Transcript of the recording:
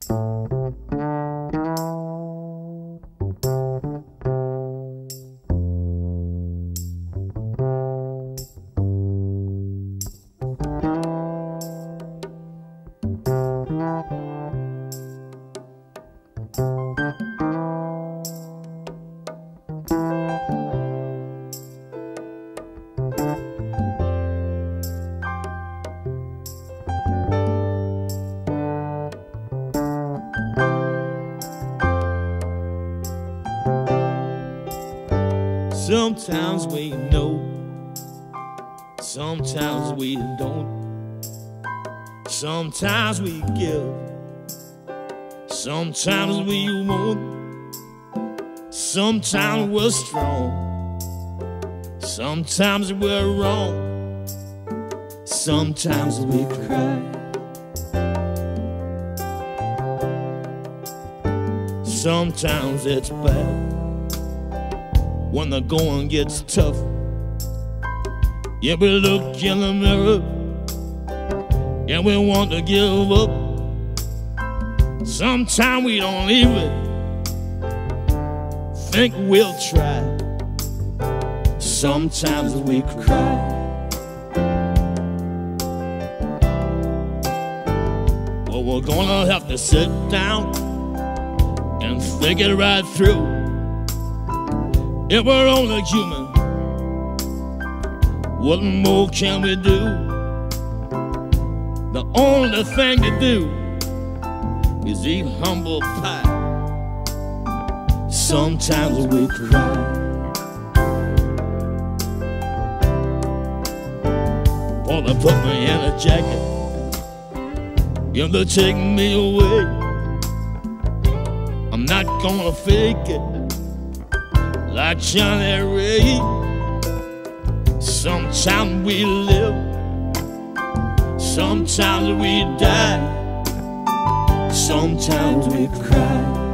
Sometimes we know, sometimes we don't. Sometimes we give, sometimes we won't. Sometimes we're strong, sometimes we're wrong. Sometimes we cry, sometimes it's bad when the going gets tough. Yeah, we look in the mirror and we want to give up. Sometimes we don't even think we'll try. Sometimes we cry, but we're gonna have to sit down and think it right through. If we're only human, what more can we do? The only thing to do is eat humble pie. Sometimes we cry, or they put me in a jacket, if they take me away, I'm not gonna fake it like Johnny Ray. Sometimes we live, sometimes we die, sometimes we cry.